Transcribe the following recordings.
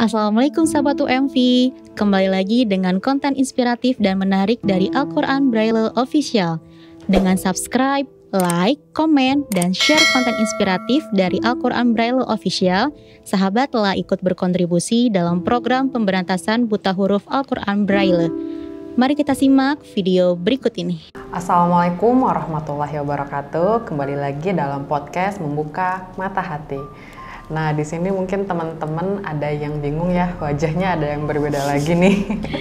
Assalamualaikum sahabat UMV, kembali lagi dengan konten inspiratif dan menarik dari Al-Quran Braille Official. Dengan subscribe, like, komen, dan share konten inspiratif dari Al-Quran Braille Official, sahabat telah ikut berkontribusi dalam program pemberantasan buta huruf Al-Quran Braille. Mari kita simak video berikut ini. Assalamualaikum warahmatullahi wabarakatuh. Kembali lagi dalam podcast Membuka Mata Hati. Nah, di sini mungkin teman-teman ada yang bingung ya, wajahnya ada yang berbeda lagi nih.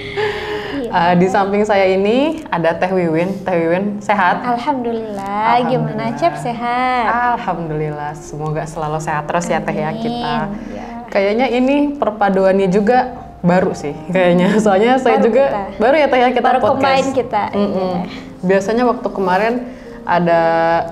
Di samping saya ini ada Teh Wiwin. Teh Wiwin sehat? Alhamdulillah. Gimana Cep, sehat? Alhamdulillah, semoga selalu sehat terus. Amin. Ya Teh ya kita. Ya. Kayaknya ini perpaduannya juga baru sih kayaknya. Soalnya saya juga baru ya Teh ya kita baru podcast. Baru combine kita. Biasanya waktu kemarin ada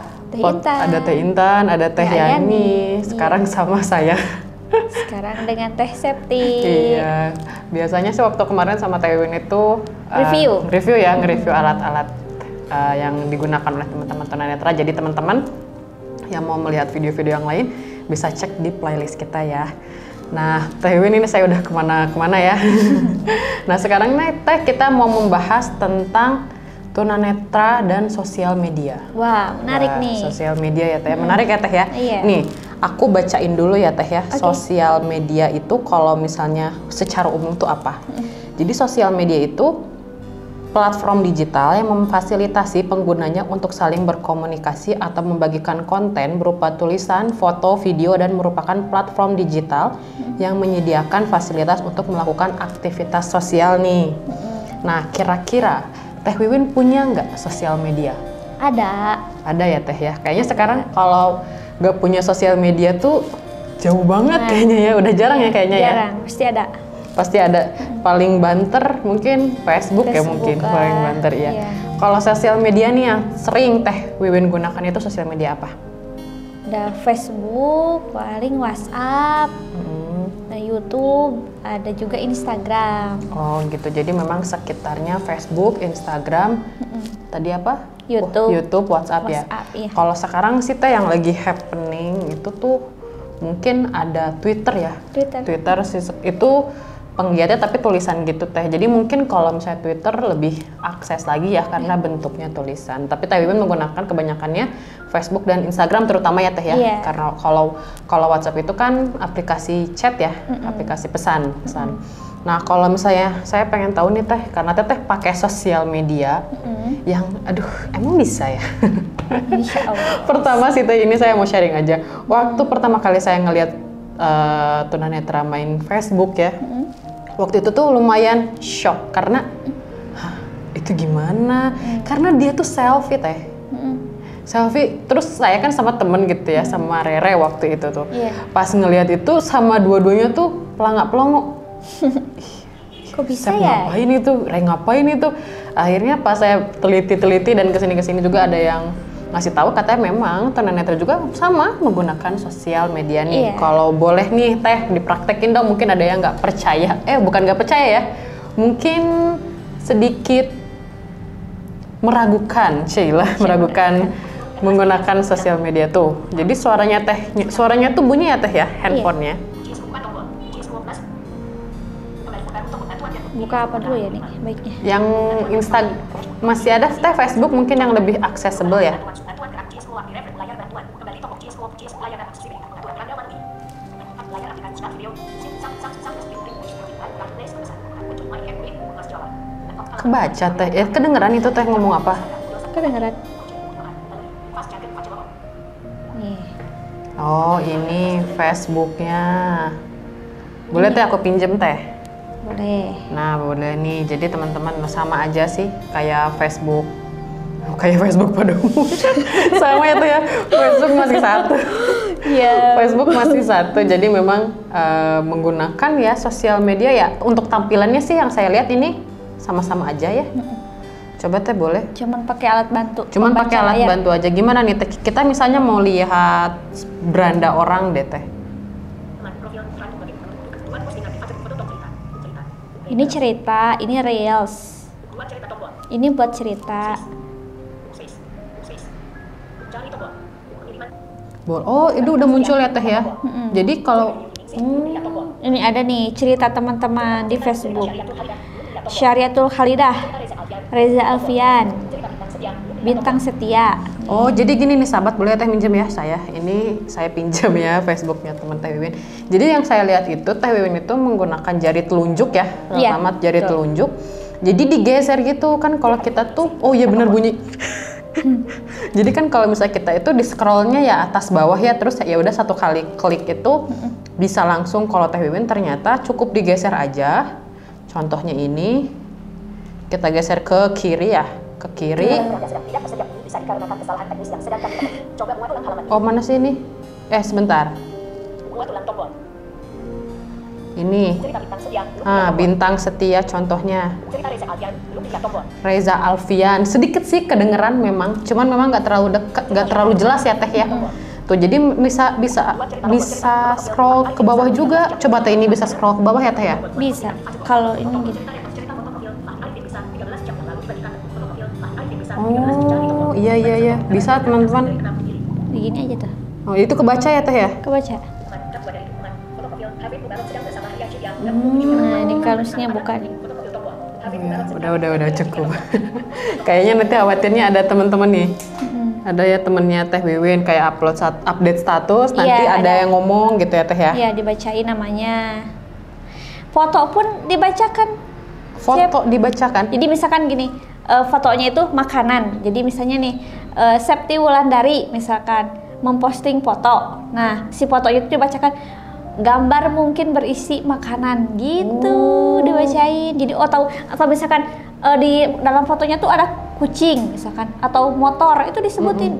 Teh Intan, ada Teh Yani, sekarang sama saya. Sekarang dengan Teh Septi. Iya, biasanya sih waktu kemarin sama Teh Win itu review ya, nge-review alat-alat yang digunakan oleh teman-teman tunanetra. Jadi teman-teman yang mau melihat video-video yang lain bisa cek di playlist kita ya. Nah, Teh Win ini saya udah kemana-kemana ya. Nah, sekarang nih Teh kita mau membahas tentang tunanetra dan sosial media. Wah, menarik nih. Sosial media ya Teh, menarik ya Teh ya. Iya. Nih, aku bacain dulu ya Teh ya. Okay. Sosial media itu kalau misalnya secara umum tuh apa? Jadi sosial media itu platform digital yang memfasilitasi penggunanya untuk saling berkomunikasi atau membagikan konten berupa tulisan, foto, video, dan merupakan platform digital yang menyediakan fasilitas untuk melakukan aktivitas sosial nih. Nah, kira-kira Teh Wiwin punya nggak sosial media? Ada ya Teh ya. Kayaknya sekarang kalau nggak punya sosial media tuh jauh banget kayaknya ya. Udah jarang ya kayaknya ya. Jarang, pasti ada. Paling banter mungkin Facebook ya mungkin paling banter ya. Kalau sosial media nih yang sering Teh Wiwin gunakan itu sosial media apa? Ada Facebook, paling WhatsApp. YouTube, ada juga Instagram. Oh gitu, jadi memang sekitarnya Facebook, Instagram, tadi apa? YouTube, WhatsApp ya. Iya. Kalau sekarang sih Teh yang lagi happening itu tuh mungkin ada Twitter ya. Twitter itu penggiatnya tapi tulisan gitu Teh. Jadi mungkin kalau misalnya Twitter lebih akses lagi ya karena bentuknya tulisan. Tapi Teh Wiwin menggunakan kebanyakannya Facebook dan Instagram terutama ya Teh ya. Karena kalau WhatsApp itu kan aplikasi chat ya, aplikasi pesan. Nah, kalau misalnya saya pengen tahu nih Teh, karena Teh pakai sosial media yang emang bisa ya? Insya Allah. Pertama sih Teh, ini saya mau sharing aja. Waktu pertama kali saya ngelihat tunanetra main Facebook ya, waktu itu tuh lumayan shock karena itu gimana? Karena dia tuh selfie Teh. Selfie, terus saya kan sama temen gitu ya, sama Rere waktu itu tuh. Pas ngelihat itu sama dua-duanya tuh pelangak-pelongo. Kok bisa ya? Ngapain itu? Akhirnya pas saya teliti dan kesini juga ada yang ngasih tahu katanya memang tunanetra juga sama menggunakan sosial media nih. Kalau boleh nih Teh dipraktekin dong, mungkin ada yang nggak percaya. Bukan nggak percaya ya, mungkin sedikit meragukan, meragukan menggunakan sosial media tuh. Jadi suaranya tuh bunyi ya Teh ya, handphonenya. Buka apa dulu ya nih baiknya? Yang masih ada Teh Facebook mungkin yang lebih accessible ya. Kebaca Teh, kedengeran itu Teh ngomong apa? Kedengeran. Nih. Oh, ini Facebooknya. Boleh Teh aku pinjem Teh? Boleh. Nah, boleh nih. Jadi teman-teman sama aja sih kayak Facebook pada umumnya. Sama ya Teh ya. Facebook masih satu. Facebook masih satu. Jadi memang menggunakan ya sosial media ya untuk tampilannya sih yang saya lihat ini sama-sama aja ya. Coba Teh boleh? Cuman pakai alat bantu. Cuman pakai alat bantu aja. Gimana nih Teh? Kita misalnya mau lihat beranda orang deh Teh. Ini cerita, ini reels. Ini buat cerita. Oh, itu udah muncul ya Teh ya. Jadi kalau Ini ada nih cerita teman-teman di Facebook. Syariatul Khalidah, Reza Alfian, Bintang Setia. Oh, jadi gini nih sahabat, boleh Teh minjem ya saya. Ini saya pinjam ya Facebooknya teman Teh Wiwin. Jadi yang saya lihat itu Teh Wiwin itu menggunakan jari telunjuk ya, Iya, alamat jari telunjuk. Jadi digeser gitu kan kalau kita tuh, oh iya bener bunyi. Jadi kan kalau misalnya kita itu di scrollnya ya atas bawah ya, terus ya udah satu kali klik itu bisa langsung. Kalau Teh Wiwin ternyata cukup digeser aja. Contohnya ini kita geser ke kiri ya, ke kiri. Oh mana sih ini? Sebentar. Ini. Bintang Setia contohnya. Reza Alfian. Sedikit sih kedengeran memang, cuman memang nggak terlalu dekat, nggak terlalu jelas ya Teh ya. Tuh jadi bisa scroll ke bawah juga. Coba Teh ini bisa scroll ke bawah ya Teh ya? Bisa. Kalau ini gitu. Oh iya. Bisa teman-teman. Begini aja tuh. Oh itu kebaca ya Teh ya? Kebaca. Nah, ini kalusnya buka nih. Udah cukup. Kayaknya nanti khawatirnya ada teman-teman nih. Ada ya temennya Teh Wiwin kayak update status, nanti ada yang ngomong gitu ya Teh ya? Iya, dibacain namanya. Foto pun dibacakan. Foto dibacakan? Jadi misalkan gini, fotonya itu makanan. Jadi misalnya nih, Septi Wulandari misalkan memposting foto. Nah, si fotonya itu dibacakan, gambar mungkin berisi makanan gitu, dibacain. Jadi tahu, atau misalkan di dalam fotonya tuh ada kucing misalkan atau motor, itu disebutin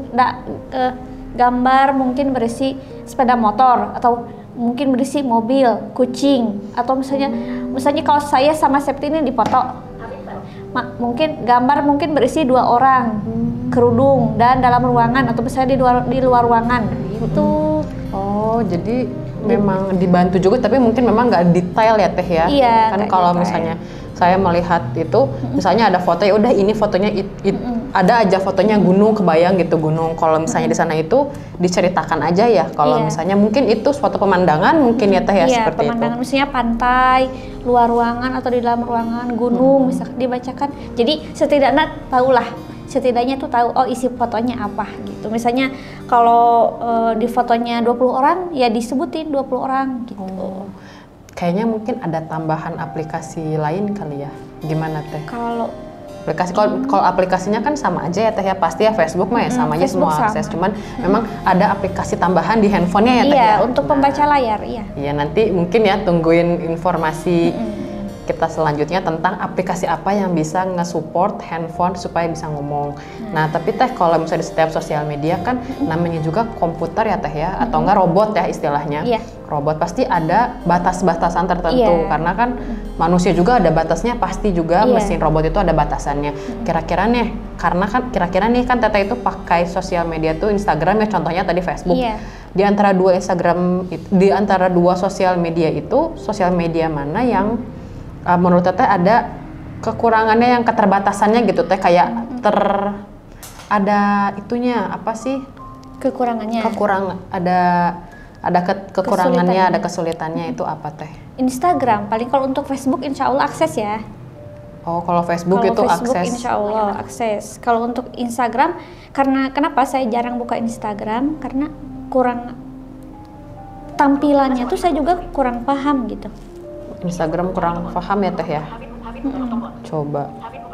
gambar mungkin berisi sepeda motor atau mungkin berisi mobil, kucing, atau misalnya kalau saya sama Septi ini dipoto, mungkin gambar mungkin berisi 2 orang kerudung dan dalam ruangan, atau misalnya di luar ruangan gitu. Oh, jadi memang dibantu juga, tapi mungkin memang nggak detail ya Teh ya? Iya, kan kalau misalnya saya melihat itu, misalnya ada foto, ya udah ini fotonya ada aja fotonya gunung, kebayang gitu gunung. Kalau misalnya di sana itu diceritakan aja ya. Kalau misalnya mungkin itu suatu pemandangan mungkin ya Teh ya, seperti pemandangan, itu. misalnya pantai, luar ruangan atau di dalam ruangan, gunung, misalkan dibacakan. Jadi setidaknya tuh tahu oh isi fotonya apa gitu. Misalnya kalau di fotonya 20 orang ya disebutin 20 orang gitu. Kayaknya mungkin ada tambahan aplikasi lain kali ya. Gimana Teh? Kalau aplikasi, kalau aplikasinya kan sama aja ya Teh ya, pasti ya Facebook mah ya sama aja semua akses. Cuman memang ada aplikasi tambahan di handphonenya ya Teh ya. Iya, untuk pembaca layar, iya. Iya, nanti mungkin ya tungguin informasi kita selanjutnya tentang aplikasi apa yang bisa nge-support handphone supaya bisa ngomong. Nah, tapi Teh kalau misalnya di setiap sosial media kan namanya juga komputer ya Teh ya, atau enggak robot ya istilahnya. Iya. Robot pasti ada batas-batasan tertentu, karena kan manusia juga ada batasnya, pasti juga mesin robot itu ada batasannya. Kira-kira nih kan Teteh itu pakai sosial media tuh Instagram ya, contohnya tadi Facebook. Di antara dua sosial media itu, sosial media mana yang menurut Teteh ada kekurangannya, yang keterbatasannya gitu Teh, kayak ada itunya apa sih? Kekurangannya. Kekurangannya, ada kesulitannya, itu apa Teh? Instagram, paling kalau untuk Facebook insya Allah akses ya. Oh, kalau Facebook itu akses? Insya Allah akses. Kalau untuk Instagram, kenapa saya jarang buka Instagram? Karena kurang tampilannya tuh saya juga kurang paham gitu. Instagram kurang paham ya Teh ya? Coba.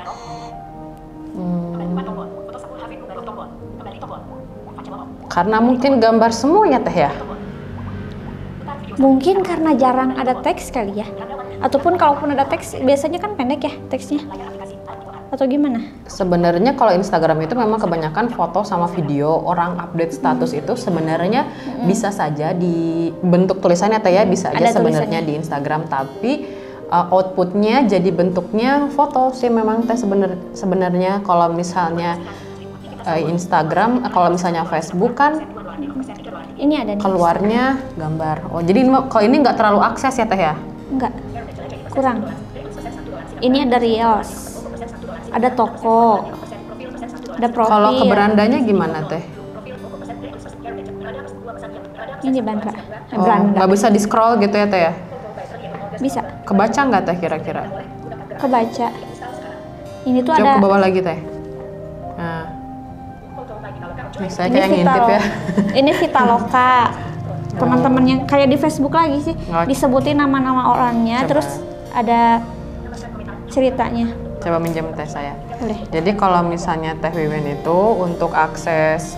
Karena mungkin gambar semua ya Teh ya? Mungkin karena jarang ada teks kali ya. Ataupun kalaupun ada teks, biasanya kan pendek ya teksnya. Atau gimana? Sebenarnya kalau Instagram itu memang kebanyakan foto sama video. Orang update status itu sebenarnya bisa saja di bentuk tulisannya Teh ya, bisa aja sebenarnya di Instagram, tapi outputnya jadi bentuknya foto sih memang Teh sebenarnya. Kalau misalnya Instagram, kalau misalnya Facebook kan ini ada nih, keluarnya gambar. Oh, jadi kalau ini nggak terlalu akses ya Teh ya? Enggak, kurang. Ini ada Reels, ada toko, ada profil. Kalau ke berandanya gimana Teh? Ini Bandra. Nggak bisa di scroll gitu ya Teh ya? Bisa. Kebaca nggak Teh kira-kira? Kebaca. Ini tuh Coba ada. ke bawah lagi Teh. Nah, nih, saya Ini kayak ngintip ya. Ini Vitaloka. Teman-teman yang kayak di Facebook lagi sih, Oke. disebutin nama-nama orangnya, Coba. terus ada ceritanya. Coba minjem Teh saya. Boleh. Jadi kalau misalnya Teh Wiwin itu untuk akses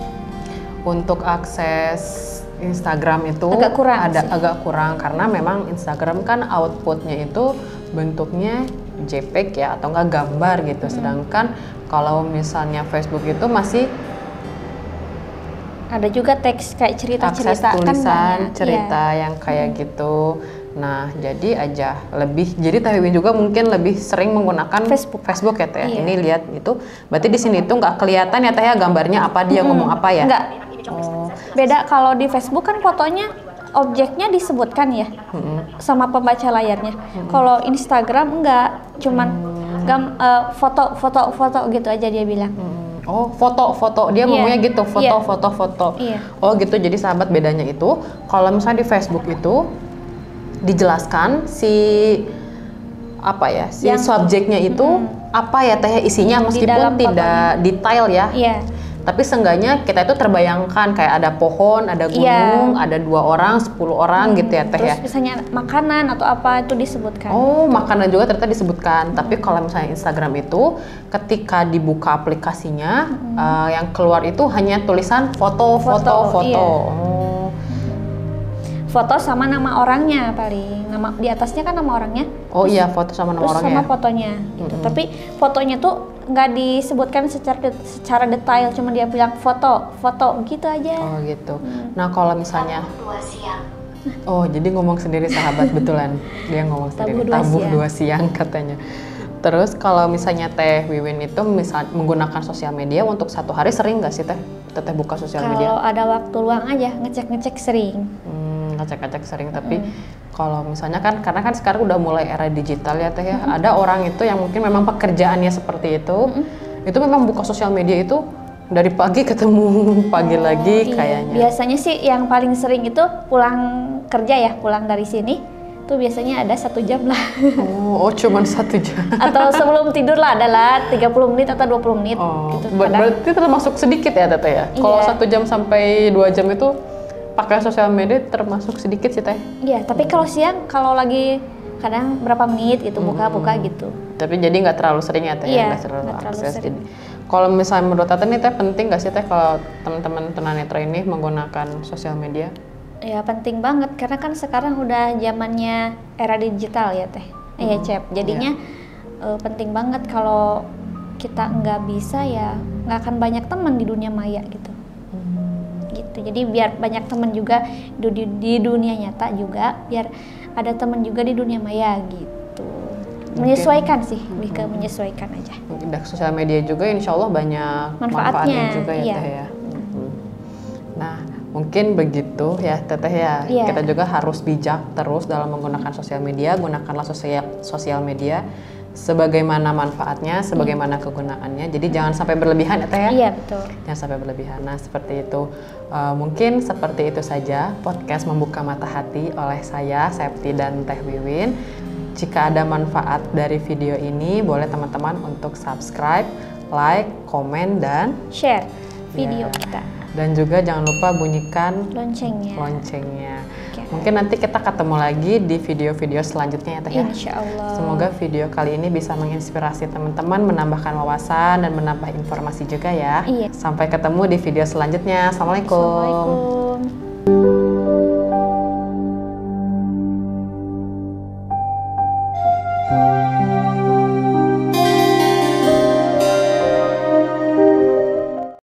Instagram itu Agak kurang sih. agak kurang karena memang Instagram kan outputnya itu bentuknya JPEG ya atau enggak gambar gitu. Sedangkan kalau misalnya Facebook itu masih Ada juga teks kayak akses cerita-cerita kan tulisan banyak. cerita Iya. yang kayak gitu. Nah, jadi jadi Teh Wiwin juga mungkin lebih sering menggunakan Facebook ya Teh. Iya. Ini lihat itu. Berarti di sini tuh nggak kelihatan ya Teh ya gambarnya apa dia ngomong apa ya? Enggak. Oh. Beda kalau di Facebook kan fotonya objeknya disebutkan ya. Sama pembaca layarnya. Kalau Instagram enggak, cuman foto gitu aja dia bilang. Oh, foto. Dia Iya. ngomongnya gitu, Iya. foto. Iya. Oh, gitu. Jadi sahabat bedanya itu kalau misalnya di Facebook itu dijelaskan si subjeknya itu apa ya Teh isinya Di meskipun dalam tidak detail ya. Iya. Tapi seenggaknya kita itu terbayangkan kayak ada pohon, ada gunung, ada 2 orang, 10 orang gitu ya Teh Terus ya. misalnya makanan atau apa itu disebutkan. Oh, makanan juga ternyata disebutkan. Tapi kalau misalnya Instagram itu, ketika dibuka aplikasinya, yang keluar itu hanya tulisan foto. Iya. Oh. Foto sama nama orangnya paling. Nama di atasnya kan nama orangnya. Oh iya, foto sama nama Terus orangnya. sama fotonya gitu. Tapi fotonya tuh nggak disebutkan secara detail, cuma dia bilang foto gitu aja. Oh gitu. Nah kalau misalnya, oh jadi ngomong sendiri sahabat betulan. Dia ngomong sendiri. Tabuh 2 siang katanya. Terus kalau misalnya Teh Wiwin itu menggunakan sosial media untuk 1 hari sering nggak sih Teh buka sosial media? Kalau ada waktu luang aja ngecek sering. Ngecek-ngecek sering, tapi kalau misalnya kan karena kan sekarang udah mulai era digital ya Teh ya. Ada orang itu yang mungkin memang pekerjaannya seperti itu. Itu memang buka sosial media itu dari pagi ketemu pagi lagi Iya. kayaknya. Biasanya sih yang paling sering itu pulang kerja ya, pulang dari sini tuh biasanya ada 1 jam lah. Oh, cuman 1 jam. Atau sebelum tidur lah adalah 30 menit atau 20 menit gitu. Berarti termasuk sedikit ya Teh ya? Kalau Iya. 1 jam sampai 2 jam itu pakai sosial media termasuk sedikit sih Teh. Iya, tapi kalau siang kalau lagi kadang berapa menit gitu buka-buka gitu. Tapi jadi nggak terlalu sering ya Teh, Iya, nggak terlalu nggak terlalu akses. sering. Jadi, kalau misalnya menurut Teh nih Teh penting nggak sih Teh kalau teman-teman tunanetra ini menggunakan sosial media? Ya penting banget karena kan sekarang udah zamannya era digital ya Teh. Ya Cep. Jadinya penting banget kalau kita nggak bisa ya nggak akan banyak teman di dunia maya gitu. Gitu. Jadi biar banyak teman juga di dunia nyata juga, biar ada teman juga di dunia maya gitu. Menyesuaikan sih, lebih ke menyesuaikan aja. Udah sosial media juga insya Allah banyak manfaatnya juga ya iya. Teh ya. Nah mungkin begitu ya Teteh ya. Iya. Kita juga harus bijak terus dalam menggunakan sosial media. Gunakanlah sosial media sebagaimana manfaatnya, sebagaimana kegunaannya. Jadi jangan sampai berlebihan ya Teh ya. Iya betul. Jangan sampai berlebihan. Nah seperti itu. Mungkin seperti itu saja podcast Membuka Mata Hati oleh saya Septi dan Teh Wiwin. Jika ada manfaat dari video ini, boleh teman-teman untuk subscribe, like, komen, dan Share video Ya. kita. Dan juga jangan lupa bunyikan Loncengnya. Oke. Mungkin nanti kita ketemu lagi di video-video selanjutnya ya Teh ya. Insya Allah. Semoga video kali ini bisa menginspirasi teman-teman, menambahkan wawasan dan menambah informasi juga ya. Iya. Sampai ketemu di video selanjutnya. Assalamualaikum. Assalamualaikum.